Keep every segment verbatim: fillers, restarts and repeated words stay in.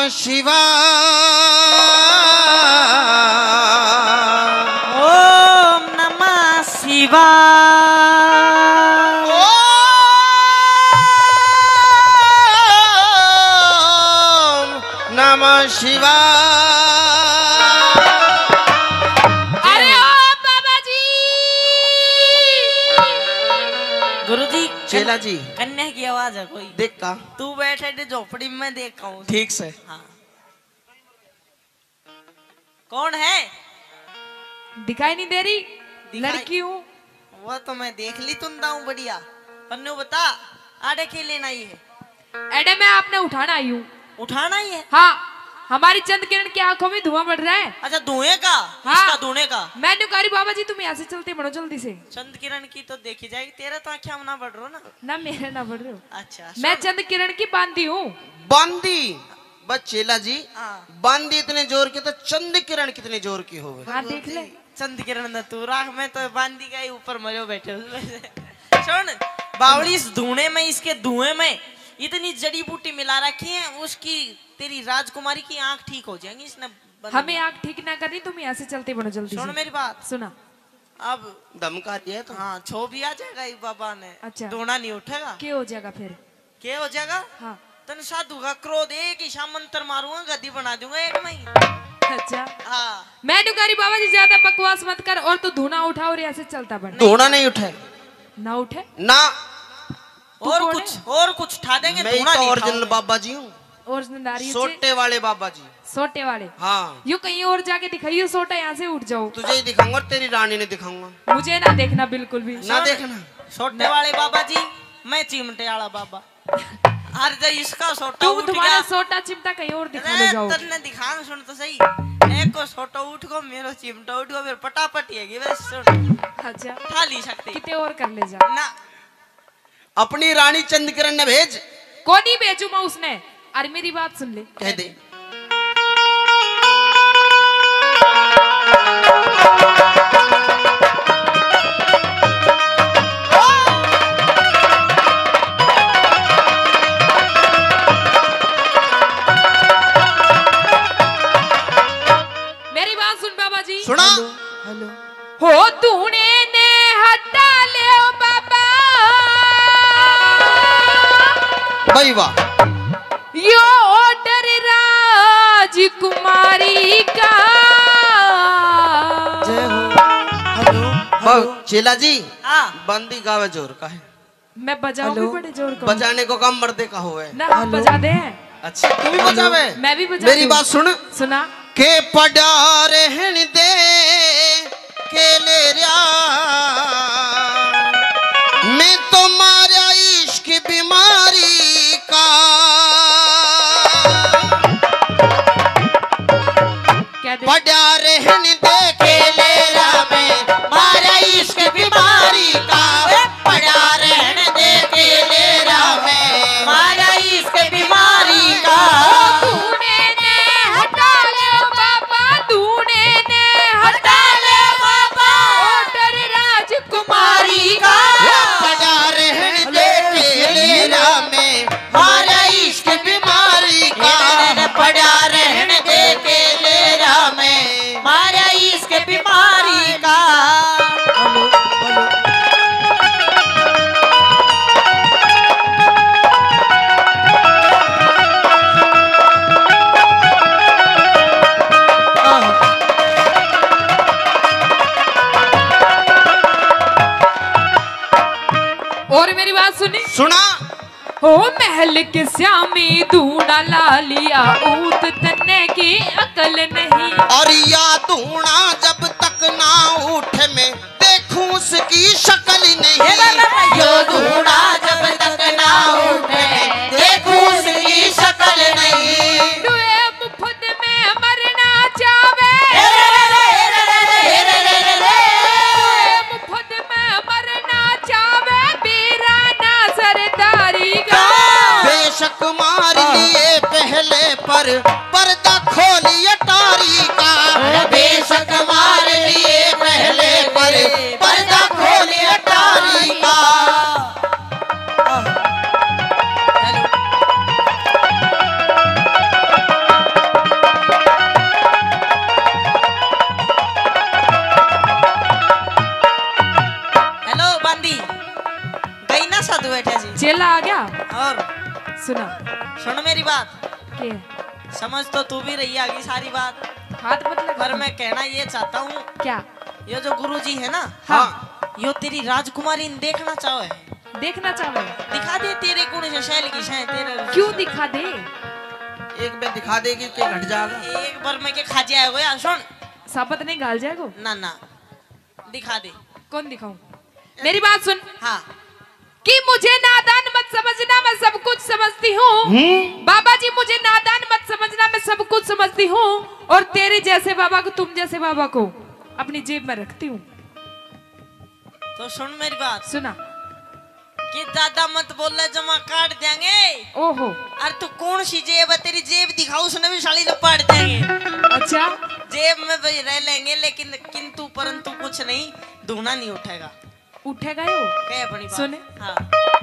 शिवाय। ओम नमः शिवाय। ओम नमः शिवाय। अरे ओ बाबा जी। गुरुजी चेला जी कन्या की आवाज है कोई देख का तू बैठे थे झोपड़ी में देखा हूँ ठीक से। हाँ कौन है दिखाई नहीं दे रही लड़की हूँ वो तो मैं देख ली तुम दाऊ बढ़िया पन्नू बता आड़े के लेना ही है एडे मैं आपने उठाना आई हूँ उठाना ही है हाँ हमारी चंद किरण की आंखों में धुआं बढ़ रहा है। अच्छा धुएं का हाँ। इसका धुएं का मैंने कहा बाबा जी तुम यहाँ से चलते बढ़ो जल्दी से। चंद किरण की तो देखी जाएगी तेरा तो आँखें ना बढ़ रहा ना ना मेरे ना बढ़ रहे हो। अच्छा मैं चंद किरण की बांधी हूँ। बांदी बस चेला जी हाँ। बांदी इतने जोर की तो चंद किरण कितने जोर की हो गए। हाँ देख ले चंद किरण न तू राख में तो बांदी का ही ऊपर मरो बैठे सुन बावली इस धुएं में इसके धुएं में इतनी जड़ी बूटी मिला रखी है उसकी तेरी राजकुमारी की आंख ठीक हो जाएंगी इसने हमें आंख ठीक ना करनी तुम यहाँ से चलते बढ़ो जल्दी सुन से। मेरी बात सुना अब धमका दिया तो हाँ छो भी आ जाएगा ये बाबा ने अच्छा धोना नहीं उठेगा क्या हो जाएगा फिर क्या हो जाएगा हाँ तन साधु का क्रोध एक ही शाम मंत्र मारूंगा गद्दी बना दूंगा एक में अच्छा हाँ मैं डुकारी बाबा जी ज्यादा बकवास मत कर और तू धुना उठा और यहाँ से चलता बढ़। धोना नहीं उठे ना उठे ना और कुछ और कुछ उठा देंगे मैं धुना तो नहीं ओरिजिनल उठाऊंगा। बाबा जी हूँ और जिंदारी सोटे वाले बाबा जी। सोटे वाले हाँ यू कहीं और जाके दिखाइयो सोटा यहाँ से उठ जाओ। तुझे ही दिखाऊंगा तेरी रानी ने दिखाऊंगा। मुझे ना देखना बिल्कुल भी ना देखना सोटे वाले बाबा जी मैं चिमटे वाला बाबा अरे जब इसका सोटा तुम उठ तुम्हारा गया सोटा चिमटा कहीं और दिखा ले अरे जाओ। तन्ने दिखा सुन तो सही एक को सोटा उठ को मेरो चिमटा उठ को फिर पटापटी है बस सुन अच्छा खा ली सकते कितने और कर ले जा ना अपनी रानी चंद किरण ने भेज को नहीं भेजू मैं उसने। अरे मेरी बात सुन ले कह दे मेरी बात सुन बाबा जी। सुना हेलो हो तूने ने हटा ले ओ बाबा भाई वाह यो ऑर्डर राजकुमारी का। जय हो हेलो बहु चेला जी हाँ बंदी गावे जोर का है। मैं बजाऊंगी हेलो। बड़े जोर को बजाने को कम मर्दे का हो है। ना हम बजा दे हैं। अच्छा तू भी बजावे मैं भी बजा मेरी दूं। बात सुन सुना के पड़ा रहन दे के ले रहा मैं तो मारा इश्क बीमारी का। क्या दे पड़ा रहन दे के ले रहा मैं मारा इश्क बीमारी का। पड़ा रहन दे के ले रहा मैं मारा इश्क बीमारी का तूने ने हटा ले ओ बाबा तूने ने हटा ले ओ बाबा ऑर्डर राजकुमारी का। पड़ा रहन दे के ले रहा मैं मारा इश्क बीमारी का। पड़ा रहन दे के ले रहा मैं मारा इश्क बीमारी का हेलो हेलो और मेरी बात सुनी सुना हो महल के श्यामी दूना लालिया ऊत तन्ने की अकल नहीं। और या धूना जब तक ना उठे मैं देखूं उसकी शक्ल नहीं। यो धूना जब तक ना उठे देखूं उसकी शक्ल नहीं दुए मुफ्त में मरना चावे दुए मुफ्त में मरना चावे बीराना सरदारी का। बेशक मार लिए पहले पर पर्दा खोलिए टारी का। बेशक मार लिए पहले पर पर्दा खोलिए टारी का। सुना सुन मेरी बात, के समझ तो तू भी रही आगी सारी बात, हाथ मत लगा। पर मैं कहना ये चाहता हूँ, क्या? ये जो गुरुजी है ना, हाँ यो तेरी राजकुमारी ने देखना चाहो है, देखना चाहे दिखा दे तेरे गुण से शैल की शै तेरे। क्यों दिखा दे? एक बार दिखा देगी कि घट जाएगा। एक बार मैं के खा जाएगा यार, सुन सापत नहीं गाल जाएगा। ना ना दिखा दे। कौन दिखाऊं? मेरी बात सुन हाँ कि मुझे नादान मत समझना, मैं सब कुछ समझती हूँ। बाबा जी मुझे नादान मत समझना, मैं सब कुछ समझती हूँ। और तेरे जैसे बाबा को, तुम जैसे बाबा को अपनी जेब में रखती हूँ। तो सुन मेरी बात, सुना कि ज्यादा मत बोल ले, जमा काट देंगे। ओहो अरे तू कौन सी जेब है, तेरी जेब दिखाओ, उसने भी साली लपाट देंगे। अच्छा जेब में भाई रह लेंगे, लेकिन किंतु परंतु कुछ नहीं, धुना नहीं उठेगा। उठेगा यो? कह अपनी बात। सुने हाँ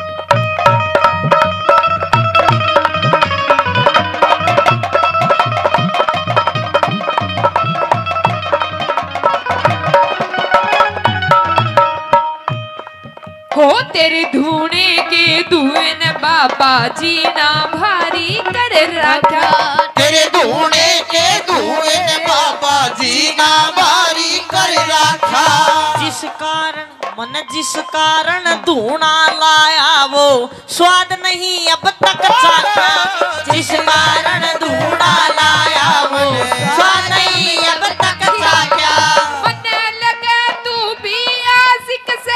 हो तेरे धूने के धुएं ने बाबा जी ना भारी कर रखा। तेरे धुने के धुएं ने बाबा जी ना भारी कर रखा। जिस कारण मन जिस कारण धूना लाया वो स्वाद नहीं अब तक चाखा। जिस कारण धूना लाया वो स्वाद नहीं अब तक चाखा। मन लगे तू भी आशिक से,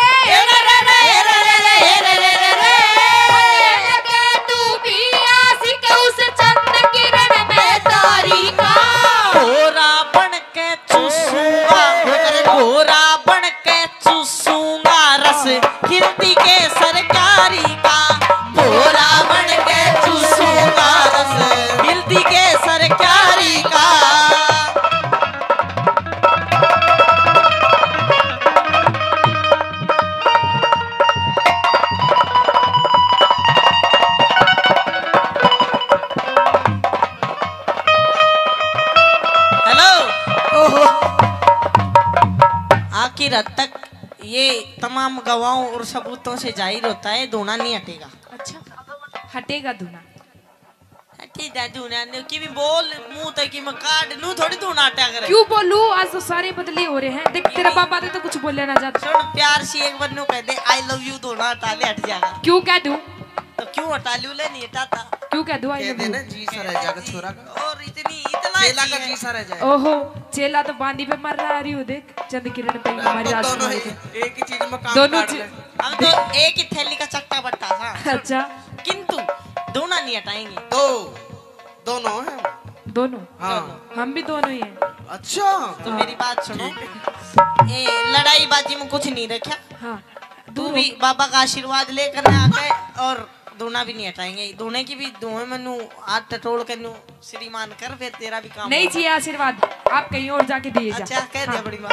कीर्ति के सरकारी का भोरा बन के चूसूंगा रस, कीर्ति के सरकारी का। हेलो ओहो, आखिर हद तक ये तमाम गवाहों और सबूतों से जाहिर होता है धुना नहीं हटेगा। अच्छा हटेगा धुना? हटेगा धुना कि भी बोल मुंह तक कि मैं काट नू थोड़ी धुना हटा करे। क्यों बोलूं? आज तो सारे बदले हो रहे हैं। देख तेरा बाबा तो कुछ बोले ना जाता। सुन प्यार से एक बार नू कह दे आई लव यू, धुना हटा ले, हट जाएगा। क्यों कह दूं? तो क्यों हटा लू ले, नहीं हटाता। क्यों कह दूं? आई कह लव देना यू। जी सा रह जाएगा छोरा का, और इतनी इतना चेला का ही जी है। सा रह जाएगा। ओहो चेला तो बांदी पे मर रहा है। देख चंद किरण पे हमारी तो दोनों राजकुमारी ही पे। एक ही चीज में काम दोनों काट चीज- ले। हम तो एक ही थैली का चट्टा बट्टा था। अच्छा किंतु धुना नहीं हटाएंगे। दो दोनों है। दोनों? हाँ हम भी दोनों ही हैं। अच्छा तो मेरी बात सुनो, ए, लड़ाई बाजी में कुछ नहीं रखा। हाँ तू भी बाबा का आशीर्वाद लेकर आके और धुना भी नहीं हटाएंगे। धुने की भी धुएं मनु हाथ टटोल कर नू श्रीमान कर, फिर तेरा भी काम नहीं होगा। चाहिए आशीर्वाद, आप कहीं और जाके दिए जा। अच्छा कह दिया हाँ। बड़ी बात।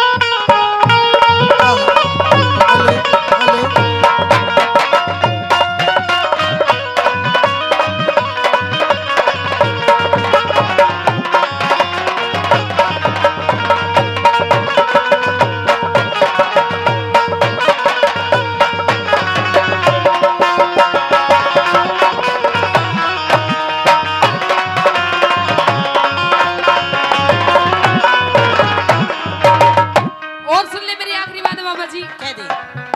और सुन ले मेरी आखिरी बात बाबा जी। कह दे।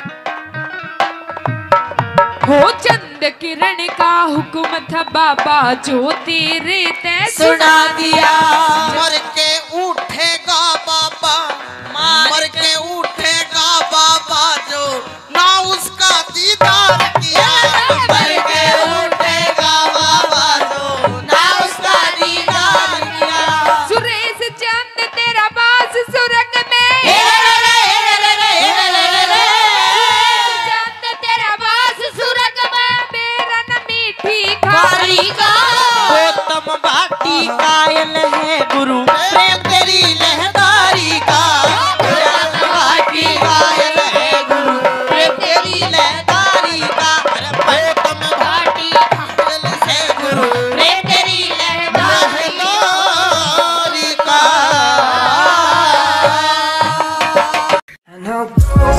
हो चंद किरण का हुक्म था बाबा जो तेरे तय सुना दिया। मर के उठेगा बाबा, मर के उठेगा बाबा जो ना उसका दीदार किया। मर के उठेगा बाबा जो ना उसका दीदार किया। सुरेश चंद तेरा बास सुरग में, चंद तेरा बास सुरग में, मेरा न मीठी खारी का। गौतम भाटी कायल है गुरु प्रेम तेरी लहदारी का। गौतम भाटी कायल है गुरु प्रेम तेरी लहदारी का। अरे गौतम भाटी कायल है गुरु प्रेम तेरी लहदारी का।